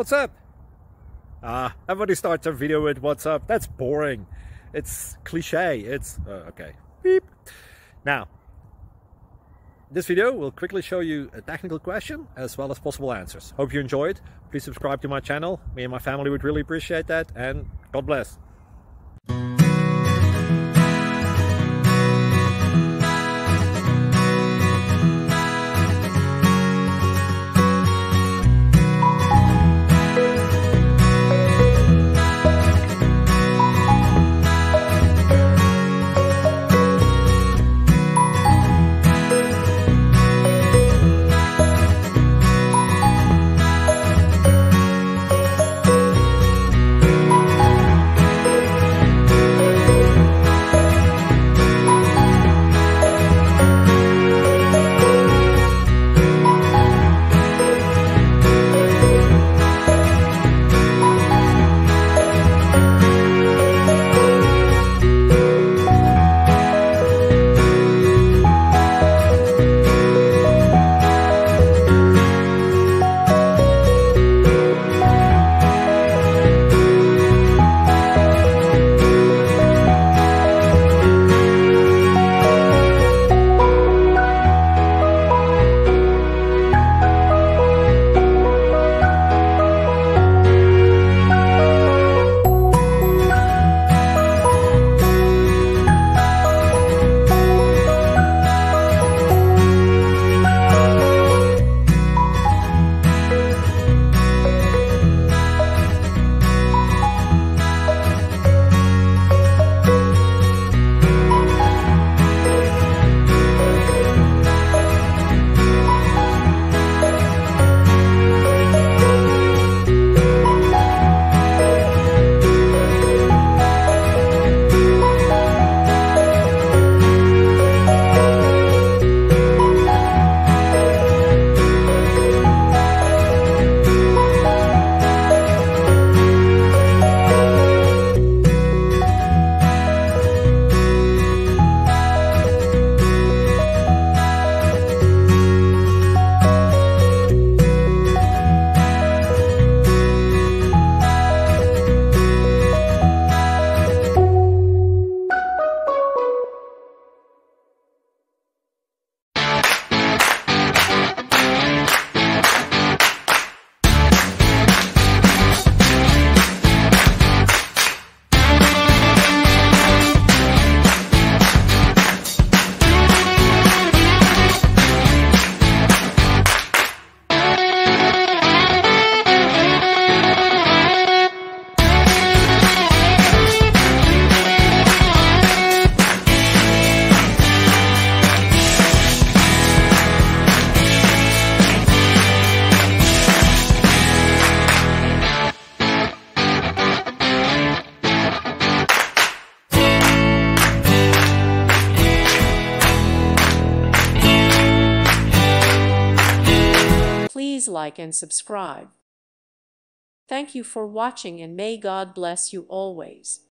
what's up? Everybody starts a video with what's up. That's boring. It's cliche. It's okay. Beep. Now, this video will quickly show you a technical question as well as possible answers. Hope you enjoyed. Please subscribe to my channel. Me and my family would really appreciate that, and God bless. Please like and subscribe. Thank you for watching, and may God bless you always.